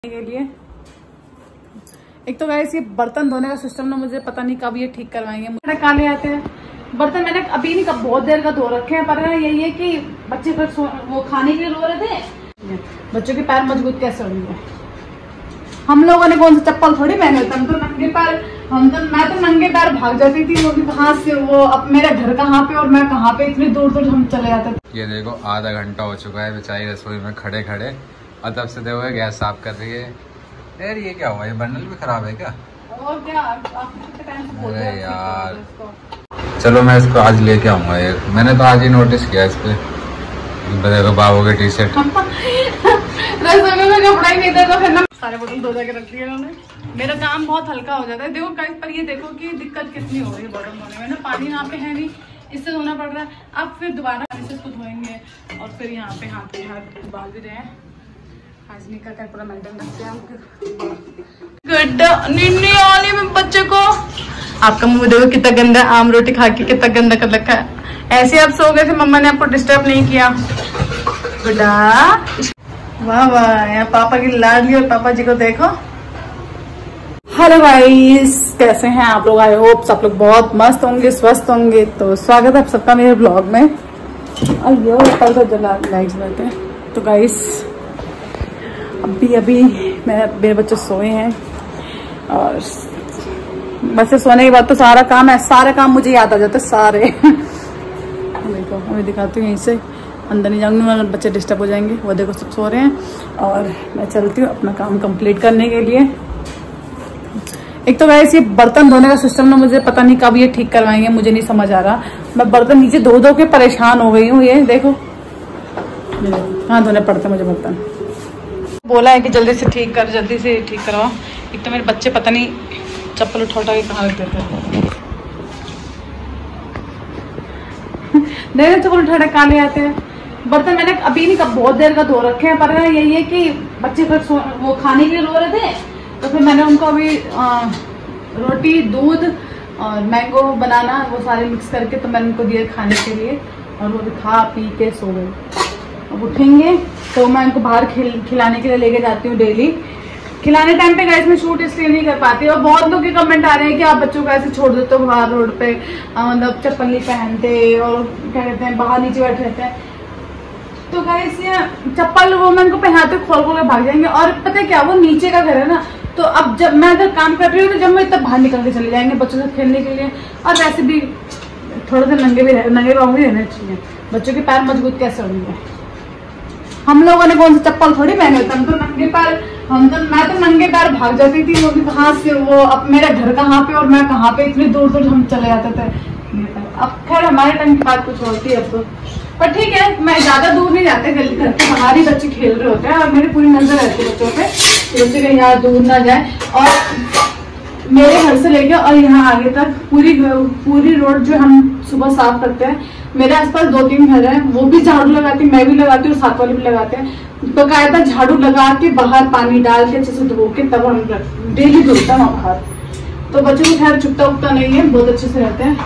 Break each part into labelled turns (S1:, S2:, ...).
S1: के लिए एक तो गाइस ये बर्तन धोने का सिस्टम ना मुझे पता नहीं कब ये ठीक करवाएंगे। मुझे काले आते हैं बर्तन, मैंने अभी नहीं कब बहुत देर का धो रखे हैं, पर यही है कि बच्चे वो खाने के लिए रो रहे थे, बच्चों के पैर मजबूत कैसे होंगे। हम लोगों ने कौन सा चप्पल थोड़ी पहने होते, हम तो नंगे पैर, मैं तो नंगे पैर भाग जाती थी, वो कहाँ से वो अब मेरा घर कहाँ पे और मैं कहाँ पे, इतनी दूर दूर हम चले जाते थे।
S2: ये देखो आधा घंटा हो चुका है बेचारी रसोई में खड़े खड़े, और तब से देखो गैस साफ कर रही है। यार ये क्या हुआ, ये बर्नल भी खराब है क्या?
S1: और क्या टाइम से बोल रहे हैं
S2: यार चलो मैं इसको आज लेके आऊंगा। ये मैंने तो आज ही नोटिस किया इस पे, देखो बाबू की टी शर्ट
S1: रसोई में कपड़ा ही नहीं था तो फिर ना सारे बोतल धो के रख दिए उन्होंने। मेरा काम बहुत हल्का हो जाता है। देखो गाइस, पर ये देखो कि दिक्कत कितनी हो रही है बॉटल धोने में ना, पानी यहाँ पे है नहीं, इससे धोना पड़ रहा है। अब फिर दोबारा पानी से इसको धोएंगे और फिर यहाँ पे हाथ पे हाथ डाल भी रहे हैं। हाजमी का क्या पूरा मेंटेन रखते हैं हम। निन्नी वाली में बच्चे को आपका मुंह देखो कितना गंदा, आम रोटी खा के कितना गंदा कर रखा है। ऐसे आप सो गए थे, मम्मा ने आपको डिस्टर्ब नहीं किया। गुड्डा वाह वाह, यहाँ पापा की लाडली और पापा जी को देखो। हेलो गाइस, कैसे हैं आप लोग? आई होप सब लोग बहुत मस्त होंगे, स्वस्थ होंगे। तो स्वागत है आप सबका मेरे ब्लॉग में। अयो कल तो जला लाइट्स बैठे। तो गाइस अभी मेरे बच्चे सोए हैं और बच्चे सोने के बाद तो सारा काम मुझे याद आ जाता है सारे। देखो मैं दिखाती हूँ, यहीं से अंदर नहीं जाऊंगी वरना बच्चे डिस्टर्ब हो जाएंगे। वो देखो सब सो रहे हैं और मैं चलती हूँ अपना काम कंप्लीट करने के लिए। एक तो गाइस ये बर्तन धोने का सिस्टम ना मुझे पता नहीं कब ये ठीक करवाएंगे, मुझे नहीं समझ आ रहा। मैं बर्तन नीचे धो धो के परेशान हो गई हूँ। ये देखो कहाँ धोने पड़ते मुझे बर्तन। बोला है कि जल्दी से ठीक करवाओ। एक तो मेरे बच्चे पता नहीं चप्पल उठा के कहाँ रख देते हैं। चप्पल उठा कहाँ ले आते हैं। बर्तन मैंने अभी नहीं कब बहुत देर का धो रखे हैं, पर यही है कि बच्चे फिर वो खाने के लिए रो रहे थे, तो फिर मैंने उनको अभी रोटी, दूध और मैंगो बनाना वो सारे मिक्स करके तो मैंने उनको दिए खाने के लिए, और वो भी खा पी के सो गए। अब उठेंगे तो मैं उनको बाहर खिलाने के लिए लेके जाती हूँ डेली। खिलाने टाइम पे गाइस मैं शूट इसलिए नहीं कर पाती, और बहुत लोग के कमेंट आ रहे हैं कि आप बच्चों को ऐसे छोड़ देते हो बाहर रोड पे, मतलब चप्पल नहीं पहनते और क्या कहते हैं बाहर नीचे बैठे रहते हैं। तो गाइस ये चप्पल वो मैं उनको पहनाते खोल के भाग जाएंगे, और पता है क्या, वो नीचे का घर है ना, तो अब जब मैं अगर काम कर रही हूँ तो जब मैं तब बाहर निकल के चले जाएंगे बच्चों से खेलने के लिए। और वैसे भी थोड़े से नंगे पाँव भी रहने चाहिए, बच्चों के पैर मजबूत कैसे होंगे। हम लोगों ने कौन सा चप्पल थोड़ी पहने होते, हम तो नंगे पैर, मैं तो नंगे पैर भाग जाती थी, वो कहाँ से वो अब मेरा घर कहाँ पे और मैं कहाँ पे, इतनी दूर दूर हम चले जाते थे। अब खैर हमारे टाइम की बात कुछ होती है अब तो, पर ठीक है, मैं ज्यादा दूर नहीं जाते, घर के बाहर ही बच्चे खेल रहे होते हैं और मेरी पूरी नजर रहती है बच्चों पे, जैसे कहीं यहाँ दूर ना जाए। और मेरे घर से लेके और यहाँ आगे तक पूरी रोड जो हम सुबह साफ करते हैं, मेरे आसपास 2-3 घर हैं, वो भी झाड़ू लगाती, मैं भी लगाती हूँ, साथ वाले भी लगाते हैं। बकायदा झाड़ू लगा के बाहर पानी डाल के अच्छे से धो के तब हम डेली धोता है बाहर। तो बच्चों को खैर चुपता उगता नहीं है, बहुत अच्छे से रहते हैं।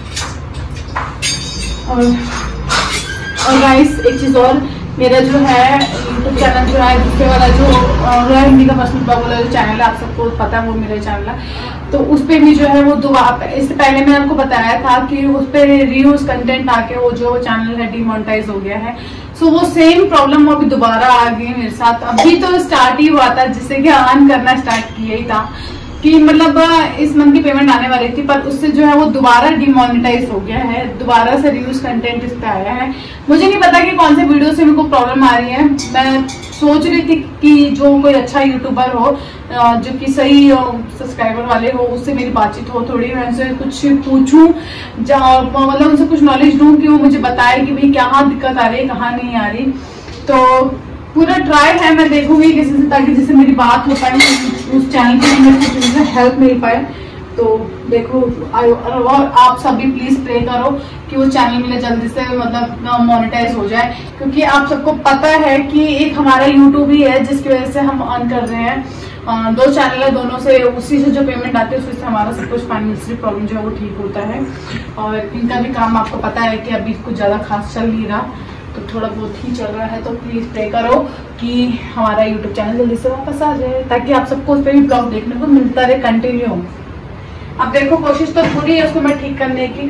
S1: और गाइस एक चीज और, मेरा जो है यूट्यूब चैनल जो है दूसरे वाला जो हिंदी का पर्सनल ब्लॉग वाला जो चैनल है, आप सबको पता है वो मेरा चैनल है, तो उस पे भी जो है वो इससे पहले मैंने आपको बताया था कि उस पे रीयूज कंटेंट आके वो जो चैनल है डिमोनेटाइज हो गया है। सो वो सेम प्रॉब्लम अभी दोबारा आ गई मेरे साथ। अभी तो स्टार्ट ही हुआ था, जिससे कि अर्न करना स्टार्ट किया ही था कि मतलब इस मंथ की पेमेंट आने वाली थी, पर उससे जो है वो दोबारा डिमोनेटाइज हो गया है, दोबारा से रीयूज कंटेंट इस पे आया है। मुझे नहीं पता कि कौन से वीडियो से मेरे को प्रॉब्लम आ रही है। मैं सोच रही थी कि जो कोई अच्छा यूट्यूबर हो जो कि सही सब्सक्राइबर वाले हो, उससे मेरी बातचीत हो, थोड़ी मैं उनसे कुछ पूछूं, मतलब उनसे कुछ नॉलेज लूं कि वो मुझे बताए कि भाई कहाँ दिक्कत आ रही है, कहाँ नहीं आ रही। तो पूरा ट्राई है, मैं देखूंगी किसी से, ताकि जिससे मेरी बात हो पाए, उस चैनल के लिए किसी से हेल्प मिल पाए। तो देखो और आप सभी प्लीज प्रे करो कि वो चैनल मेरे जल्दी से मतलब मोनेटाइज हो जाए, क्योंकि आप सबको पता है कि एक हमारा यूट्यूब ही है जिसकी वजह से हम अर्न कर रहे हैं। 2 चैनल है, दोनों से उसी से जो पेमेंट आती है उससे हमारा सब कुछ फाइनेंशियल प्रॉब्लम जो है वो ठीक होता है। और इनका भी काम आपको पता है कि अभी कुछ ज्यादा खास चल नहीं रहा, तो थोड़ा बहुत ही चल रहा है, तो प्लीज़ प्रे करो कि हमारा यूट्यूब चैनल जल्दी से वापस आ जाए, ताकि आप सबको उस पर भी ब्लॉग देखने को मिलता रहे कंटिन्यू। अब देखो कोशिश तो पूरी है उसको मैं ठीक करने की।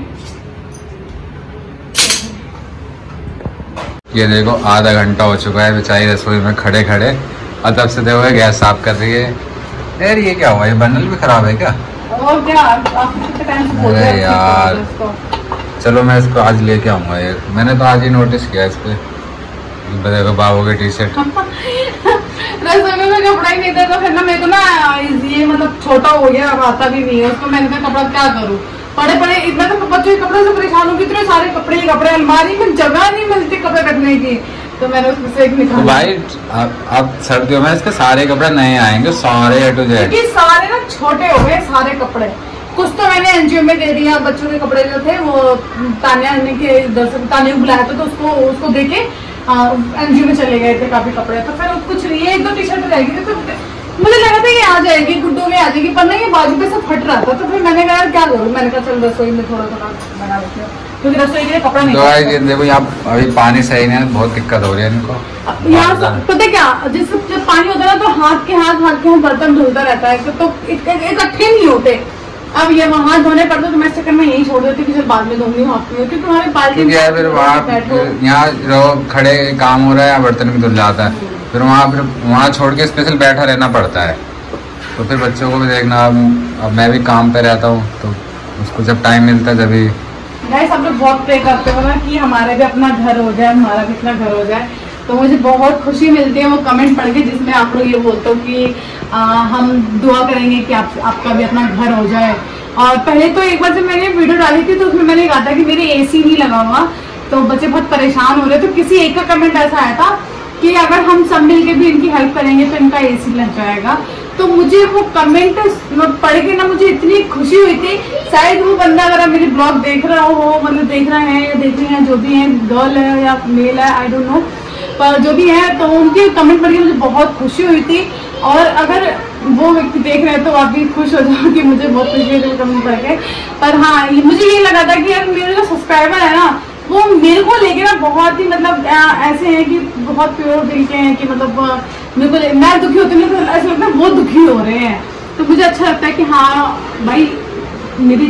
S2: ये देखो आधा घंटा हो चुका है बेचारी रसोई में खड़े खड़े, और तब से देखो गैस साफ कर रही है। यार ये क्या हुआ, ये बर्नल भी खराब है क्या?
S1: और क्या आप कितने टाइम से बोल रहे हैं
S2: यार चलो मैं इसको आज लेके आऊंगा। ये मैंने तो आज ही नोटिस किया इस पे। देखो बाबू की टी शर्ट
S1: रसोई में कपड़ा ही नहीं था, तो फिर ना मेरे को ना ये मतलब छोटा हो गया, अब आता भी नहीं है उसको। मैंने कहा कपड़ा क्या करूँ, पड़े पड़े इतना तो बच्चों के कपड़े से परेशान हूँ, इतने सारे कपड़े ही कपड़े, अलमारी में जगह नहीं मिलती कपड़े रखने की, तो मैंने उसमें से एक निकाला।
S2: तो भाई अब सर्दियों में इसके सारे कपड़े नए आएंगे, सारे A to Z।
S1: सारे ना छोटे हो गए सारे कपड़े, कुछ तो मैंने एनजीओ में दे दिया। बच्चों के कपड़े जो थे वो तानिया के इधर से तानिया को बुलाया था, तो उसको देके एनजीओ में चले गए थे काफी कपड़े। तो फिर कुछ ये एक दो टी शर्ट रह गई थी, तो मुझे लगा था ये आ जाएगी, गुड्डों में आ जाएगी, पर नहीं ये बाजू पे से फट रहा था। तो फिर मैंने कहा क्या करूँ, मैंने कहा चल रसोई में थोड़ा थोड़ा बना लेते हैं, क्योंकि रसोई के लिए कपड़ा नहीं।
S2: देखो यहाँ अभी पानी सही नहीं है, बहुत दिक्कत हो रही है इनको।
S1: यहाँ पता क्या, जब पानी होता है ना तो हाथ के हाथ बर्तन धुलता रहता है, तो इकट्ठे नहीं होते। अब ये हाथ धोने पड़ते तो मैं इस चक्कर में यही छोड़ देती कि बाद में धोंगी हाथ में, क्योंकि हमारे बाल्टी
S2: फिर यहाँ खड़े काम हो रहा है, बर्तन भी धुल जाता है, फिर वहाँ छोड़ के स्पेशल बैठा रहना पड़ता है। तो फिर बच्चों को भी देखना, अब मैं भी काम पे रहता हूँ, तो उसको जब टाइम मिलता है जब।
S1: गाइस आप लोग बहुत प्रे करते हो ना कि हमारे भी अपना घर हो जाए, हमारा भी अपना घर हो जाए, तो मुझे बहुत खुशी मिलती है वो कमेंट पढ़ के जिसमें आप लोग ये बोलते हो कि हम दुआ करेंगे कि आपका भी अपना घर हो जाए। और पहले तो एक बार जब मैंने वीडियो डाली थी तो उसमें मैंने कहा था कि मेरे AC नहीं लगा हुआ, तो बच्चे बहुत परेशान हो रहे, तो किसी एक का कमेंट ऐसा आया था कि अगर हम सब मिल के भी इनकी हेल्प करेंगे तो इनका AC लग जाएगा। तो मुझे वो कमेंट पढ़ के ना मुझे इतनी खुशी हुई थी। शायद वो बंदा अगर मेरी ब्लॉग देख रहा हो, मतलब देख रहा है या देख रही है, जो भी है, गर्ल है या मेल है, आई डोंट नो, पर जो भी है, तो उनके कमेंट पढ़ के मुझे बहुत खुशी हुई थी। और अगर वो व्यक्ति देख रहे हैं तो आप भी खुश हो जाओ कि मुझे बहुत खुशी हुई थी कमेंट पढ़ के। पर हाँ, मुझे ये लगा था कि यार मेरे जो सब्सक्राइबर है ना वो मेरे को लेके ना बहुत ही मतलब ऐसे हैं कि बहुत प्योर दिल के हैं, कि मतलब मेरे को मैं दुखी होती हूँ तो ऐसा लगता है वो दुखी हो रहे हैं। तो मुझे अच्छा लगता है कि हाँ भाई मेरी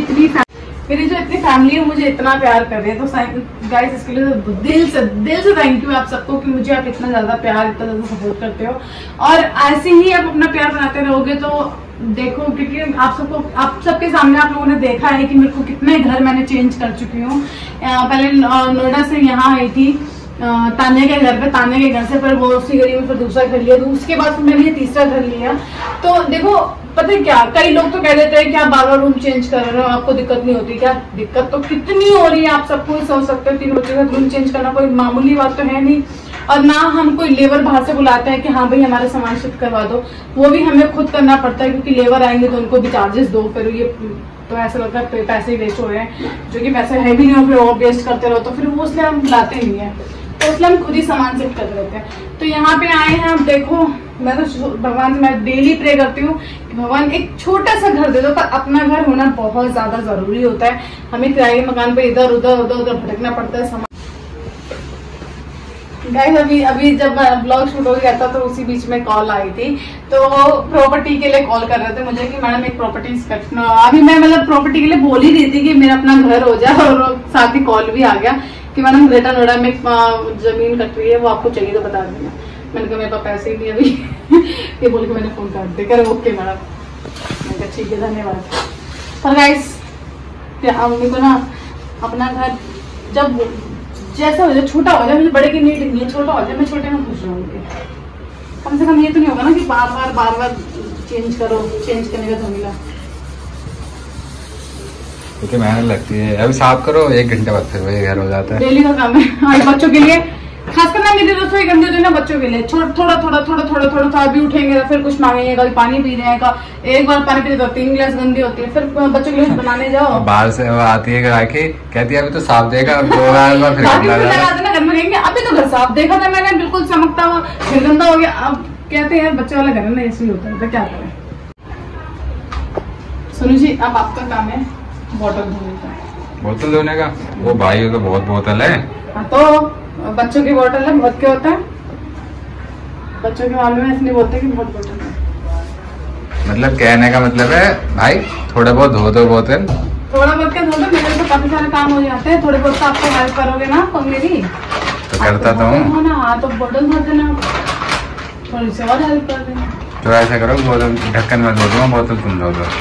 S1: जो इतनी फैमिली है मुझे इतना प्यार कर रही है। तो गाइस इसके लिए दिल से थैंक यू आप सबको कि मुझे आप इतना ज्यादा प्यार, इतना ज्यादा सपोर्ट करते हो। और ऐसे ही आप अपना प्यार बनाते रहोगे तो देखो, क्योंकि आप सबके सामने आप लोगों ने देखा है कि मेरे को कितने घर मैंने चेंज कर चुकी हूँ। पहले नोएडा से यहाँ आई थी तान्या के घर पे, तान्या के घर से फिर वो उसी गली में फिर दूसरा घर लिया, तो उसके बाद मैंने ये तीसरा घर लिया। तो देखो पता है क्या, कई लोग तो कह देते हैं कि आप बार बार रूम चेंज कर रहे हो, आपको दिक्कत नहीं होती क्या? दिक्कत तो कितनी हो रही है, आप सबको ही समझ सकते हो। 3 बच्चों का रूम चेंज करना कोई मामूली बात तो है नहीं। और ना हम कोई लेबर बाहर से बुलाते हैं कि हाँ भाई हमारा सामान शिफ्ट करवा दो, वो भी हमें खुद करना पड़ता है, क्योंकि लेबर आएंगे तो उनको भी चार्जेस दो, फिर ये तो ऐसा लगता है पैसे वेस्ट हो रहे हैं, जो कि पैसे है भी नहीं, और फिर और वेस्ट करते रहो, तो फिर वो इसलिए हम बुलाते नहीं है, तो इसलिए हम खुद ही सामान शिफ्ट कर देते हैं। तो यहाँ पे आए हैं, अब देखो मैं तो भगवान से मैं डेली प्रे करती हूँ कि भगवान एक छोटा सा घर दे दो, पर अपना घर होना बहुत ज्यादा जरूरी होता है। हमें किराए के मकान पे इधर उधर भटकना पड़ता है। गाइस अभी जब ब्लॉग शूट हो गया था तो उसी बीच में कॉल आई थी, तो प्रॉपर्टी के लिए कॉल कर रहे थे मुझे कि मैडम एक प्रॉपर्टी इंस्पेक्शन। अभी मैं मतलब प्रॉपर्टी के लिए बोल ही रही थी कि मेरा अपना घर हो जाए, और साथ ही कॉल भी आ गया कि मैडम ग्रेटर नोएडा में जमीन कट रही है, वो आपको चाहिए तो बता देना। मैंने कहा मेरे पास पैसे ही नहीं अभी ये बोल के मैंने फोन कर दिया, कह ओके मैडम। मैंने कहा ठीक है धन्यवाद। पर गाइस मम्मी को ना अपना घर जब जैसा हो जाए, छोटा हो जाए, मुझे बड़े की नीड नहीं है, छोटा हो जाए, मैं छोटे में खुश रहूंगी। कम से कम ये तो नहीं होगा ना कि बार बार चेंज करने का झमेला,
S2: क्योंकि मेहनत लगती है। अभी साफ करो 1 घंटे बाद फिर वही घर हो जाता है।
S1: डेली का काम है बच्चों के लिए, खासकर ना मेरी रसोई गंदी होती है ना बच्चों के लिए। थोड़ा अभी उठेंगे फिर कुछ मांगेंगे, कभी पानी पी रहे हैं, एक बार पानी पीते तो 3 गिलास गंदी होती है, फिर बच्चों के लिए बनाने जाओ।
S2: बाहर से वो आती है राखी, कहती है अभी तो साफ देगा, 2 बार फिर
S1: घर में कहेंगे अभी तो घर साफ देखा था मैंने, बिल्कुल चमकता हुआ, फिर गंदा हो गया। अब कहते हैं यार बच्चे वाला घर है ना, ऐसे होता है, तो क्या करें। सुनो जी, अब आपका काम है बोतल धोने का।
S2: बोतल धोने का? वो भाई तो बहुत बोतल है।
S1: तो बच्चों की बोतल है, बहुत क्या होता है बच्चों के मामले में, इसलिए बोलते हैं कि बहुत बोतल है।
S2: मतलब कहने का मतलब है भाई थोड़ा बहुत धो दो बोतल।
S1: थोड़ा बहुत क्या धो दो, मेरे तो काफी सारे काम हो जाते हैं, थोड़े बहुत तो आपको हेल्प करोगे ना आप मेरी।
S2: तो करता तो हूँ
S1: ना, हाँ तो बोतल धो देना, थोड़ी सी और हेल्प कर देना।
S2: तो ऐसा करो बोतल ढक्कन में धो दूंगा, बोतल तुम धो दो।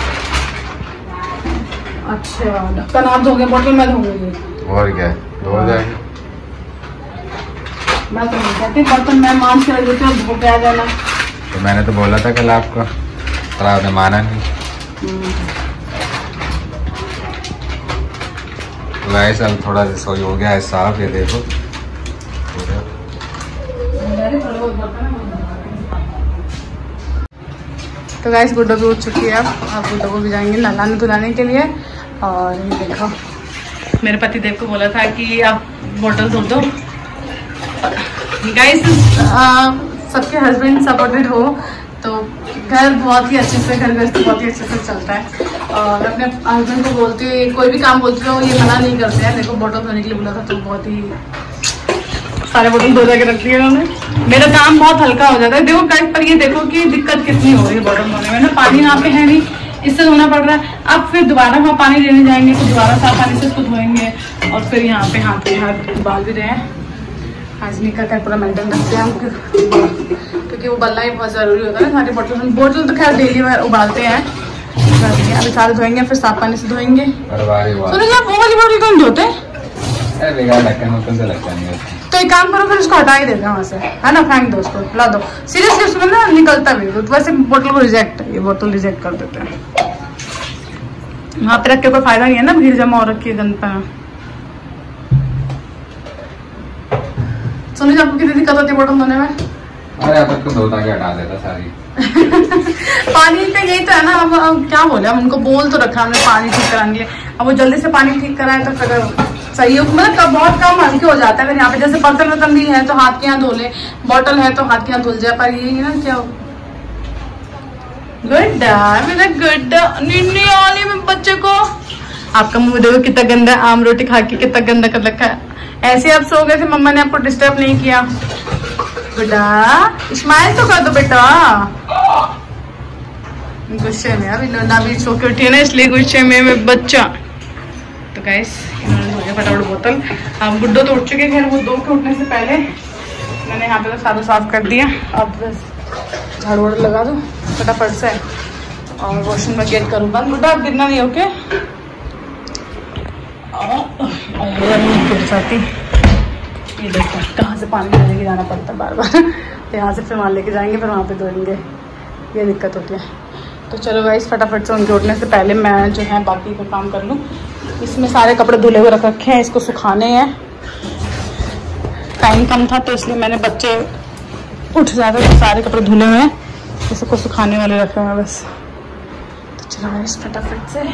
S1: अच्छा ढक्कन आप धोगे, बोतल मैं धोऊंगी।
S2: और क्या धो जाएगी।
S1: मैं तो नहीं कहती बर्तन मैं मांझ के रख देती हूँ, धो के आ जाना।
S2: तो मैंने तो बोला था कल आपको, पर आपने माना नहीं। गाइस अब थोड़ा रसोई हो गया है साफ, ये देखो।
S1: तो गाइस गुड्डो भी उठ चुकी है, अब गुड्डो को भी जाएंगे नहलाने धुलाने के लिए। और ये देखो मेरे पति देव को बोला था कि आप बोतल धो दो। गाइस सबके हस्बैंड सपोर्टेड हो तो घर बहुत ही अच्छे से, घर बहुत ही अच्छे से चलता है। और अपने हस्बैंड को बोलती हुई कोई भी काम बोलती हो ये मना नहीं करते हैं। देखो बोतल धोने के लिए बोला था तो बहुत ही सारे बोतल धो जाके रख दिए उन्होंने। मेरा काम बहुत हल्का हो जाता है। देखो गाइस पर ये देखो कि दिक्कत कितनी हो रही है बोतल धोने में ना, पानी यहाँ पे है नहीं, इससे धोना पड़ रहा है। अब फिर दोबारा वहाँ पानी लेने जाएंगे तो दोबारा साफ पानी से उसको धोएंगे और फिर यहाँ पे हाथ उबाल भी रहे हैं। हाजमी का पूरा मेंटेन रखते हैं हम, क्योंकि वो बल्ला ही बहुत ज़रूरी होता है। सारी बोतल तो खैर डेली उबालते हैं, अभी सारे धोएंगे फिर साफ पानी से धोएंगे। सुनो यार वो वाली बोतल कौन धोते हैं? तो एक काम करो फिर उसको हटा ही देते हैं वहाँ से, है ना, फेंक दो उसको, ला दो। सीरियसली उसमें ना निकलता भी, वैसे बोतल को रिजेक्ट, ये बोतल रिजेक्ट कर देते हैं। वहाँ पे रख के कोई फायदा नहीं है ना, भीड़ जमा हो रखी है गंद पर। सोनी आपको कितनी दिक्कत होती है बोतल धोने में?
S2: अरे अब तो धोता के हटा देता सारी।
S1: पानी का यही तो है ना, अब क्या बोले, हम उनको बोल तो रखा हमने पानी ठीक कराने के लिए। अब वो जल्दी से पानी ठीक कराए तो फिर सही हो, मतलब बहुत कम हल्के हो जाता है। अगर यहाँ पे जैसे बर्तन वर्तन भी है तो हाथ के यहाँ धो ले, बॉटल है तो हाथ के यहाँ धुल जाए। पर यही ना क्या गुड्डा मेरा गुड्डा निन्नी वाली में बच्चे को, आपका मुंह देखो कितना गंदा, आम रोटी खा के कितना गंदा कर रखा है। ऐसे आप सो गए थे, मम्मा ने आपको डिस्टर्ब नहीं किया। गुड्डा स्माइल तो कर दो बेटा। गुस्से में अभी लोना भी सो के उठी है ना, इसलिए गुस्से में बच्चा। तो गाइस इन्होंने धोया फटाफट बोतल। अब गुड्डो तो उठ चुके, खैर वो दो के उठने से पहले मैंने यहाँ पे तो सारा साफ कर दिया। अब बस झाड़ू वाड़ू लगा दो फटाफट से और वॉशरूम में गेट करूँ बंद। गुड्डा अब गिरना नहीं, ओके? ये देखो कहाँ से पानी लेके जाना पड़ता है बार बार। तो यहाँ से फिर वहाँ लेके जाएंगे, फिर वहाँ पे धोएंगे, ये दिक्कत होती है। तो चलो गाइस फटाफट से उनके उठने से पहले मैं जो है बाकी का काम कर लूँ। इसमें सारे कपड़े धुले हुए रख रखे हैं, इसको सुखाने हैं। टाइम कम था तो इसलिए मैंने बच्चे उठ जाते तो सारे कपड़े धुले हुए हैं, इसको सुखाने वाले रखे हुए हैं बस। तो चलो गाइस फटाफट से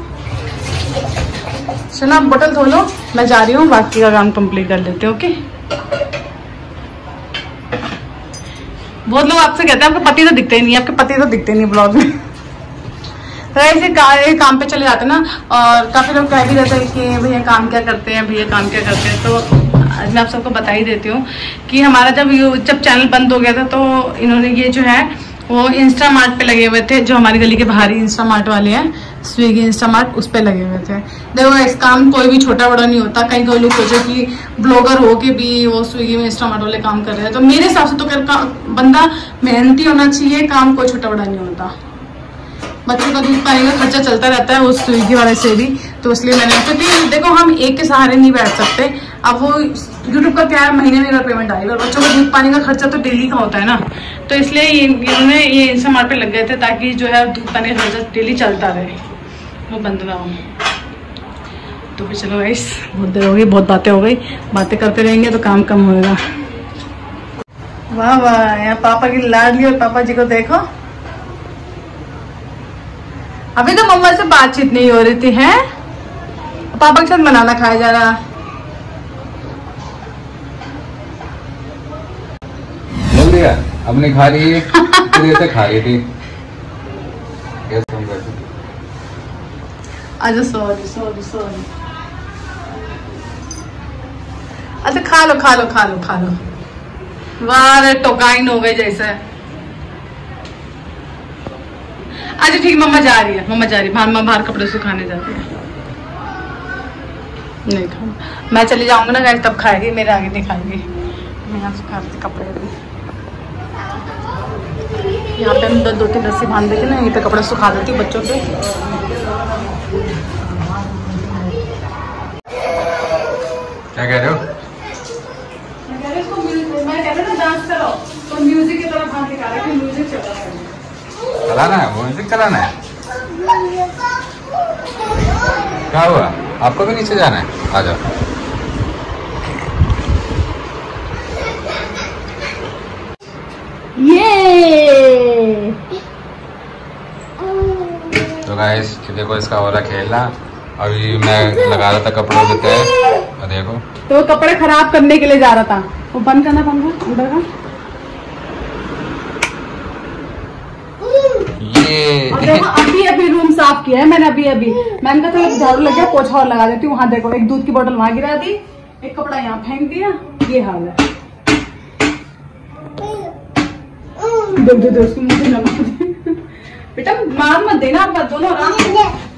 S1: सुनो, आप बोतल धो लो, मैं जा रही हूँ, बाकी का काम कंप्लीट कर लेते हैं, ओके? बहुत लोग आपसे कहते हैं आपके पति तो दिखते ही नहीं, आपके पति तो दिखते नहीं ब्लॉग में। तो ऐसे काम पे चले जाते हैं ना, और काफी लोग कह भी देते हैं कि भैया काम क्या करते हैं, भैया काम क्या करते हैं। तो आज मैं आप सबको बता ही देती हूँ कि हमारा जब चैनल बंद हो गया था तो इन्होंने ये जो है वो इंस्टा मार्ट पे लगे हुए थे, जो हमारी गली के बाहर ही इंस्टा मार्ट वाले हैं, स्विगी इंस्टा मार्ट, उस पे लगे हुए थे। देखो इस काम कोई भी छोटा बड़ा नहीं होता। कई लोग सोचे कि ब्लॉगर हो के भी वो स्विगी में इंस्टा मार्ट वाले काम कर रहे हैं, तो मेरे हिसाब से तो बंदा मेहनती होना चाहिए, काम कोई छोटा बड़ा नहीं होता। बच्चों का दूध पानी का खर्चा चलता रहता है उस स्विगी वाले से भी, तो इसलिए मैंने क्योंकि देखो हम एक के सहारे नहीं बैठ सकते। अब वो यूट्यूब का क्या है, महीने में पेमेंट आएगा, और बच्चों का दूध पानी का खर्चा तो डेली का होता है ना। तो इसलिए इन्होंने ये इंस्टा मार्ट पे लग गए थे ताकि जो है दूध पानी का खर्चा डेली चलता रहे, वो बंद ना हो। तो फिर चलो गाइस बहुत देर हो गई, बहुत बातें हो गई, बातें करते रहेंगे तो काम कम होगा। वाह वाह, यहाँ पापा की लाडली और पापा जी को देखो। अभी तो मम्मा से बातचीत नहीं हो रही थी, है पापा के साथ बनाना खाया जा रहा।
S2: बोल दिया अब नहीं खा रही है, से खा रही थी। अच्छा
S1: सॉरी सॉरी सॉरी। अच्छा खा लो खा लो खा लो खा लो। वाह टोकाइन हो गई जैसे। अच्छा ठीक, मम्मा जा रही है, मम्मा जा रही है बाहर, बाहर कपड़े सुखाने जाती है। नहीं खा, मैं चली जाऊंगी ना गाइस तब खाएगी, मेरे आगे नहीं खाएगी। मैं यहाँ सुखाती कपड़े भी। यहाँ पे हम दो तीन रस्सी बांध देती ना, यहीं पे कपड़े सुखा देती हूँ बच्चों के।
S2: क्या कह रहे हो?
S1: मैं कह रही हूँ डांस करो तो म्यूजिक की तरफ हाथ निकाला कि म्यूजिक
S2: चलाना है, म्यूजिक चलाना है। क्या हुआ? आपको भी नीचे जाना है? आ जाओ।
S1: ये
S2: तो गाइस देखो इसका हो रहा खेलना। अभी मैं लगा रहा था कपड़ों के तय, और देखो
S1: तो कपड़े खराब करने के लिए जा रहा था। वो बंद करना पंखा अंदर का।
S2: ये
S1: अभी रूम साफ किया है मैंने। अभी मैंने कहा था झाड़ू लग गया, पोछा और लगा देती हूँ। वहां देखो एक दूध की बोतल वहां गिरा दी, एक कपड़ा यहाँ फेंक दिया। ये हाल है। देख दे उसको मुझे लगा दे। बेटा मार मत देना, आप दोनों आराम से।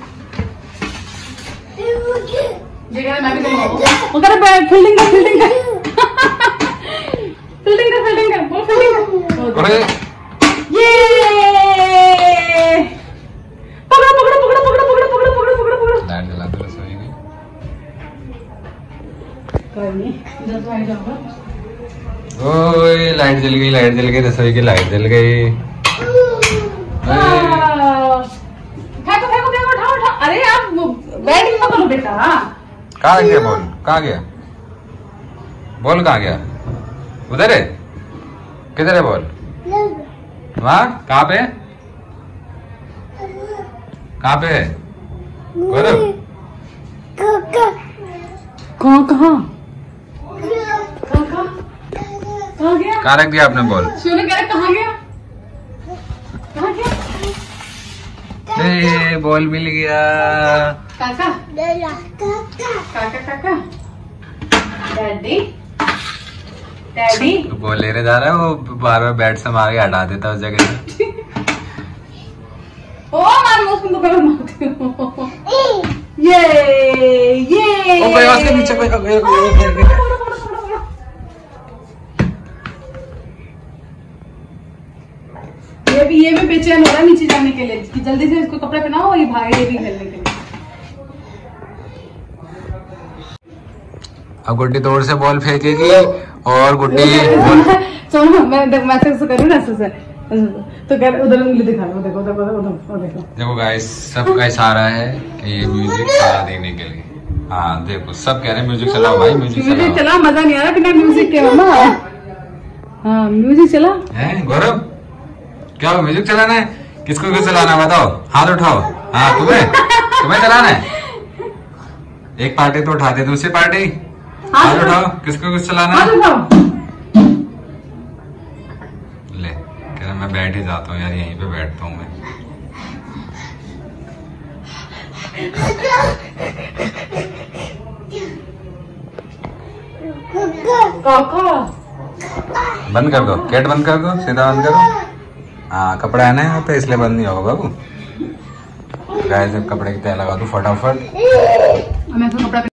S1: मैं भी फील्डिंग कर फील्डिंग कर फील्डिंग कर फील्डिंग कर बोल फील्डिंग कर। ये पकड़ो पकड़ो पकड़ो पकड़ो पकड़ो पकड़ो पकड़ो पकड़ो पकड़ो।
S2: लाइट जला दो रसोई की।
S1: कोई नहीं, इधर तो आ जाओ।
S2: ओए लाइट जल गई, लाइट जल गई, रसोई की लाइट जल गई।
S1: फेंको फेंको फेंको, उठाओ उठाओ। अरे आप बैटिंग मत करो बेटा।
S2: कहाँ गया बॉल? कहाँ गया बॉल? कहाँ गया? उधर है? किधर है बॉल? वहाँ कहाँ पे? कहाँ पे है गौरव?
S1: कहाँ कहाँ कहाँ गया?
S2: कहाँ रख दिया आपने बॉल?
S1: सोनू कह रहा कहाँ गया? कहाँ गया?
S2: बॉल मिल गया।
S1: काका काका काका डैडी डैडी।
S2: तो बॉल लेने जा रहा है, वो बार बार बैट से मार के हटा देता उस जगह से।
S1: ओ मार उसको तो करो मारती हूँ। ये
S2: ओ भाई उसके पीछे कोई
S1: ये भी बेचैन हो रहा है नीचे जाने के लिए कि जल्दी से इसको कपड़े पहनाओ और ये भागे भी खेलने के लिए।
S2: अब गुड्डी तोड़ से बॉल फेंकेगी और गुड्डी बॉल।
S1: सुनो मैं से करूँ ना ऐसे तो कर उधर उंगली दिखा लो। देखो देखो देखो देखो
S2: देखो गाइस, सब गाइस आ रहा है कि ये म्यूजिक चला देने के लिए। हाँ देखो सब कह रहे हैं म्यूजिक चलाओ भाई, म्यूजिक
S1: चला। मजा नहीं आ रहा बिना म्यूजिक के मामा। हाँ म्यूजिक चला
S2: है। गौरव क्या हो, म्यूजिक चलाना है? किसको किसको चलाना है बताओ, हाथ उठाओ। हाँ तुम्हें चलाना है। एक पार्टी तो उठाते, दूसरी पार्टी हाथ उठाओ। किसको किस चलाना है? ले कह रहा मैं बैठ ही जाता हूँ यार, यहीं पे बैठता हूँ मैं। बंद कर दो, गेट बंद कर दो, सीधा बंद करो। हाँ कपड़ा है ना यहाँ पे, इसलिए बंद नहीं होगा बाबू। गाइस कपड़े की तय लगा दो फटाफट।
S1: मैं तो कपड़ा